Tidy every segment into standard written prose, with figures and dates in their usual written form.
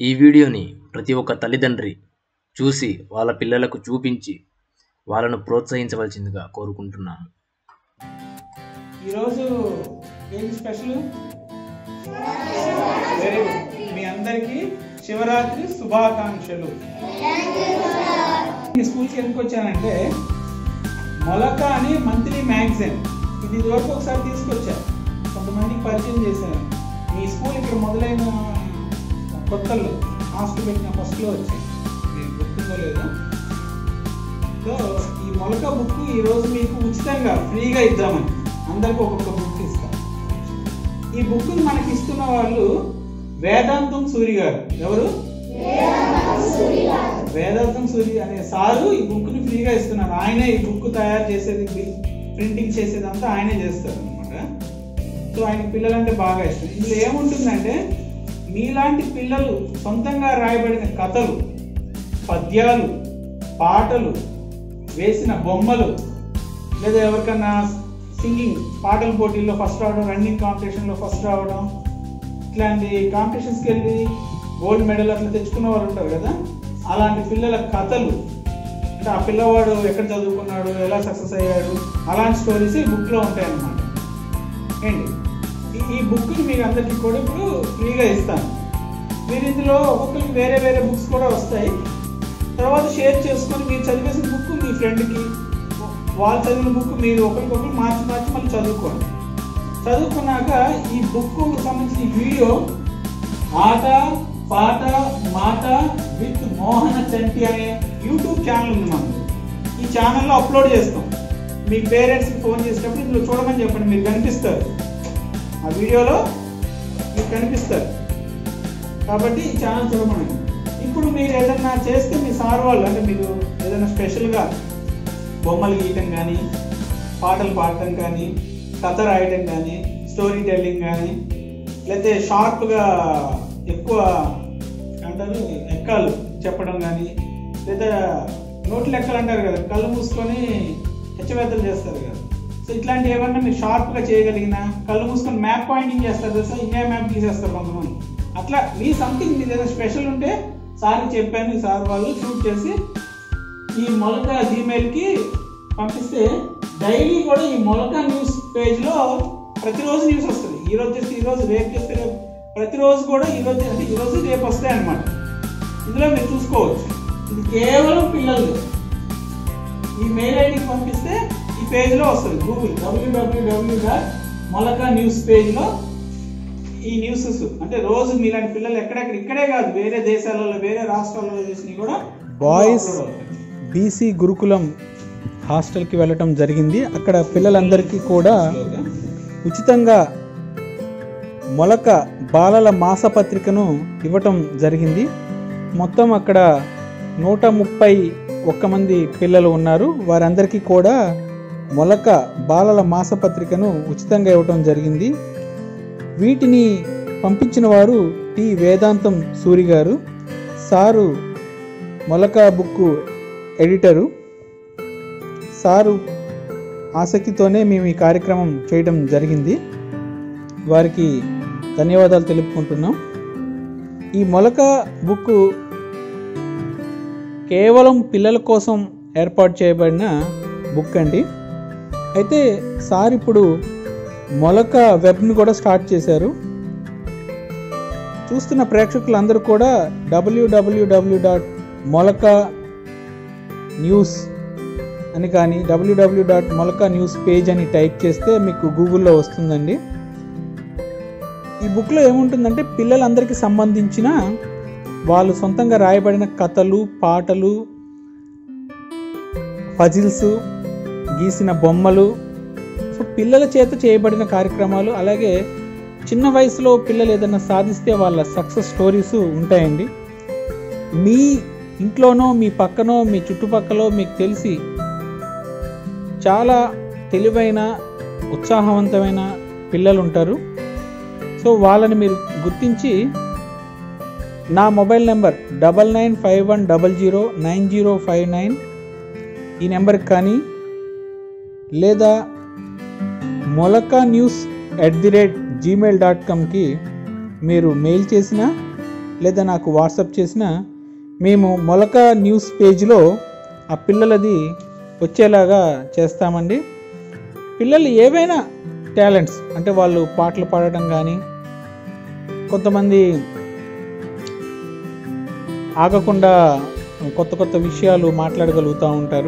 ఈ వీడియోని ప్రతి ఒక్క తల్లిదండ్రి చూసి వాళ్ళ పిల్లలకు చూపించి వాళ్ళను ప్రోత్సహించవలసిందిగా కోరుకుంటున్నాము. ఈరోజు ఏం స్పెషల్? Very good. మీ అందరికీ శివరాత్రి శుభాకాంక్షలు. ఈ స్కూల్కి ఎందుకు వచ్చానంటే మొలక అని మంత్లీ మ్యాగజైన్ ఇది వరకు ఒకసారి తీసుకొచ్చాను, కొంతమందికి పరిచయం చేశాను. మీ స్కూల్ ఇక్కడ మొదలైన కొత్తల్లో హాస్టల్ పెట్టిన ఫస్ట్లో వచ్చాయి, నేను గుర్తుందో లేదో. సో ఈ మొలక బుక్ ఈరోజు మీకు ఉచితంగా ఫ్రీగా ఇద్దామని అందరికీ ఒక్కొక్క బుక్ ఇస్తాం. ఈ బుక్ మనకి ఇస్తున్న వాళ్ళు వేదాంతం సూరి గారు. ఎవరు? వేదాంతం సూరి అనే సారు ఈ బుక్ ని ఫ్రీగా ఇస్తున్నారు. ఆయనే ఈ బుక్ తయారు చేసేది, ప్రింటింగ్ చేసేదంతా ఆయనే చేస్తారు అనమాట. సో ఆయన పిల్లలంటే బాగా ఇష్టం. ఇందులో ఏముంటుందంటే మీలాంటి పిల్లలు సొంతంగా రాయబడిన కథలు, పద్యాలు, పాటలు, వేసిన బొమ్మలు, లేదా ఎవరికన్నా సింగింగ్ పాటల పోటీల్లో ఫస్ట్ రావడం, రన్నింగ్ కాంపిటీషన్లో ఫస్ట్ రావడం, ఇట్లాంటి కాంపిటీషన్స్కి వెళ్ళి గోల్డ్ మెడల్ అట్లా తెచ్చుకున్న వాళ్ళు ఉంటారు కదా, అలాంటి పిల్లల కథలు, అంటే ఆ పిల్లవాడు ఎక్కడ చదువుకున్నాడు, ఎలా సక్సెస్ అయ్యాడు, అలాంటి స్టోరీస్ ఈ బుక్లో ఉంటాయన్నమాట. ఏంటి ఈ బుక్ని మీకు అందరికీ కూడా ఇప్పుడు ఫ్రీగా ఇస్తాను. మీరు ఇందులో ఒక్కొక్కరికి వేరే వేరే బుక్స్ కూడా వస్తాయి. తర్వాత షేర్ చేసుకొని మీరు చదివేసిన బుక్ మీ ఫ్రెండ్కి, వాళ్ళు చదివిన బుక్ మీరు ఒకరికొకరు మార్చి మళ్ళీ చదువుకోండి. చదువుకున్నాక ఈ బుక్ సంబంధించిన వీడియో ఆట పాట మాట విత్ మోహన చంటి అనే యూట్యూబ్ ఛానల్ ఉంది మనకు. ఈ ఛానల్లో అప్లోడ్ చేస్తాం. మీ పేరెంట్స్కి ఫోన్ చేసినప్పుడు ఇందులో చూడమని చెప్పండి, మీరు కనిపిస్తారు, ఆ వీడియోలో మీరు కనిపిస్తారు. కాబట్టి ఈ ఛానల్ చూడమని. ఇప్పుడు మీరు ఏదైనా చేస్తే మీ సార్ వాళ్ళు, అంటే మీరు ఏదైనా స్పెషల్గా బొమ్మలు గీయటం కానీ, పాటలు పాడటం కానీ, కథ రాయటం కానీ, స్టోరీ టెల్లింగ్ కానీ, లేకపోతే షార్ప్గా ఎక్కువ అంటారు ఎక్కలు చెప్పడం కానీ, లేదా నోట్లు ఎక్కలు అంటారు కదా, కళ్ళు మూసుకొని హెచ్చవేతలు చేస్తారు కదా. సో ఇట్లాంటి ఏమన్నా మీరు షార్ప్గా చేయగలిగిన, కళ్ళు మూసుకొని మ్యాప్ పాయింటింగ్ చేస్తారు కదా, ఇండియా మ్యాప్ గీసేస్తారు కొంతమంది. అట్లా మీ సంథింగ్ మీ ఏదైనా స్పెషల్ ఉంటే సార్కి చెప్పాను, ఈ సార్ వాళ్ళు షూట్ చేసి ఈ మొలక జీమెయిల్కి పంపిస్తే డైలీ కూడా ఈ మొలక న్యూస్ పేజ్లో ప్రతిరోజు న్యూస్ వస్తుంది. ఈరోజు చేస్తే ఈరోజు, రేపు చేస్తే రేపు, ప్రతిరోజు కూడా ఈరోజు అంటే ఈరోజు రేపు వస్తాయి అన్నమాట. ఇందులో మీరు చూసుకోవచ్చు. ఇది కేవలం పిల్లలు. ఈ మెయిల్ ఐడికి పంపిస్తే ఈ పేజ్లో వస్తుంది. గూగుల్ www.మొలక న్యూస్ పేజ్లో ఈ న్యూసెస్, అంటే రోజు మీలాంటి పిల్లలు ఎక్కడెక్కడ, ఇక్కడే కాదు వేరే దేశాలలో, వేరే రాష్ట్రాలలో చేసినవి కూడా. బాయ్స్ బీసీ గురుకులం హాస్టల్కి వెళ్ళటం జరిగింది. అక్కడ పిల్లలందరికీ కూడా ఉచితంగా మొలక బాలల మాసపత్రికను ఇవ్వటం జరిగింది. మొత్తం అక్కడ 131 మంది పిల్లలు ఉన్నారు. వారందరికీ కూడా మొలక బాలల మాసపత్రికను ఉచితంగా ఇవ్వటం జరిగింది. వీటిని పంపించిన వారు టి వేదాంతం సూరి గారు. సారు మొలక బుక్ ఎడిటరు. సారు ఆసక్తితోనే మేము ఈ కార్యక్రమం చేయడం జరిగింది. వారికి ధన్యవాదాలు తెలుపుకుంటున్నాం. ఈ మొలక బుక్ కేవలం పిల్లల కోసం ఏర్పాటు చేయబడిన బుక్ అండి. అయితే సార్ ఇప్పుడు మొలక వెబ్ని కూడా స్టార్ట్ చేశారు. చూస్తున్న ప్రేక్షకులందరూ కూడా www.molaka.news అని కానీ www.molaka.news పేజ్ అని టైప్ చేస్తే మీకు గూగుల్లో వస్తుందండి. ఈ బుక్లో ఏముంటుందంటే పిల్లలందరికీ సంబంధించిన వాళ్ళు సొంతంగా రాయబడిన కథలు, పాటలు, పజిల్స్, గీసిన బొమ్మలు, సో పిల్లల చేత చేయబడిన కార్యక్రమాలు, అలాగే చిన్న వయసులో పిల్లలు ఏదైనా సాధిస్తే వాళ్ళ సక్సెస్ స్టోరీస్ ఉంటాయండి. మీ ఇంట్లోనో, మీ పక్కనో, మీ చుట్టుపక్కల మీకు తెలిసి చాలా తెలివైన, ఉత్సాహవంతమైన పిల్లలు ఉంటారు. సో వాళ్ళని మీరు గుర్తించి నా మొబైల్ నెంబర్ 9951009059 ఈ నెంబర్కి కానీ, లేదా molaka.news@gmail.comకి మీరు మెయిల్ చేసినా, లేదా నాకు వాట్సాప్ చేసినా మేము మొలక న్యూస్ పేజ్లో ఆ పిల్లలది వచ్చేలాగా చేస్తామండి. పిల్లలు ఏవైనా టాలెంట్స్ అంటే వాళ్ళు పాటలు పాడడం కానీ, కొంతమంది ఆగకుండా కొత్త కొత్త విషయాలు మాట్లాడగలుగుతూ ఉంటారు,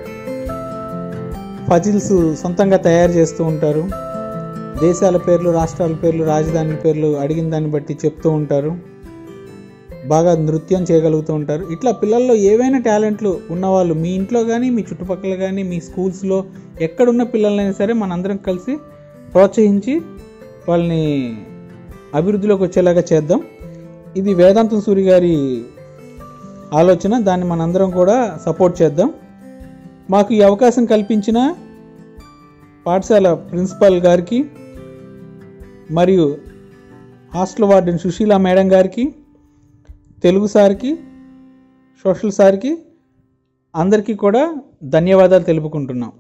పజిల్స్ సొంతంగా తయారు చేస్తూ ఉంటారు, దేశాల పేర్లు, రాష్ట్రాల పేర్లు, రాజధానుల పేర్లు అడిగిన దాన్ని బట్టి చెప్తూ ఉంటారు, బాగా నృత్యం చేయగలుగుతూ ఉంటారు. ఇట్లా పిల్లల్లో ఏవైనా టాలెంట్లు ఉన్నవాళ్ళు మీ ఇంట్లో కానీ, మీ చుట్టుపక్కల కానీ, మీ స్కూల్స్లో ఎక్కడున్న పిల్లలైనా సరే మనందరం కలిసి ప్రోత్సహించి వాళ్ళని అభివృద్ధిలోకి వచ్చేలాగా చేద్దాం. ఇది వేదాంతం సూరి గారి ఆలోచన, దాన్ని మనందరం కూడా సపోర్ట్ చేద్దాం. మాకు ఈ అవకాశం కల్పించిన పాఠశాల ప్రిన్సిపాల్ గారికి మరియు హాస్టల్ వార్డెన్ సుశీల మేడం గారికి, తెలుగు సార్కి, సోషల్ సార్కి అందరికీ కూడా ధన్యవాదాలు తెలుపుకుంటున్నాం.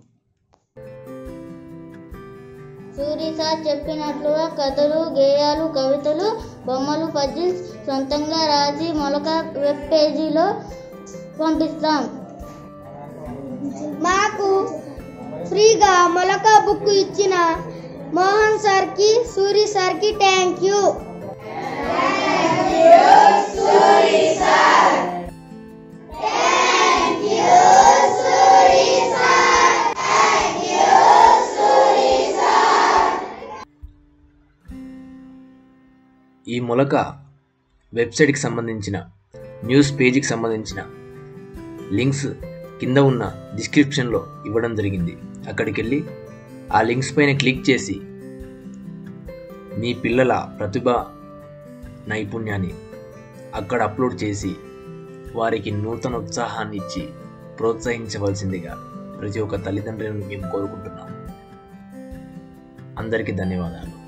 సూరి సార్ చెప్పినట్లుగా కథలు, గేయాలు, కవితలు, బొమ్మలు, పజిల్స్ సొంతంగా రాసి మొలక వెబ్ పేజీలో పంపిస్తాం. మాకు ఫ్రీగా మొలక బుక్ ఇచ్చిన మోహన్ సార్కి, సూరి సార్కి థ్యాంక్ యూ. ఈ మొలక వెబ్సైట్కి సంబంధించిన న్యూస్ పేజీకి సంబంధించిన లింక్స్ కింద ఉన్న డిస్క్రిప్షన్లో ఇవ్వడం జరిగింది. అక్కడికి వెళ్ళి ఆ లింక్స్ పైన క్లిక్ చేసి మీ పిల్లల ప్రతిభ, నైపుణ్యాన్ని అక్కడ అప్లోడ్ చేసి వారికి నూతన ఉత్సాహాన్ని ఇచ్చి ప్రోత్సహించవలసిందిగా ప్రతి ఒక్క తల్లిదండ్రులను మేము కోరుకుంటున్నాం. అందరికీ ధన్యవాదాలు.